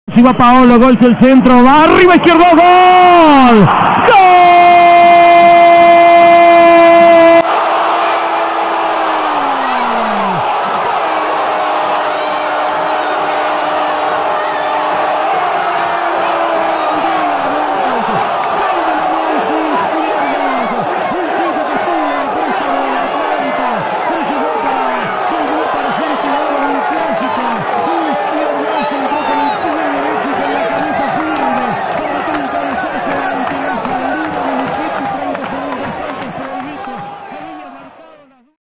Si va Paolo, golpe el centro, va arriba izquierdo, gol. ¡Gol!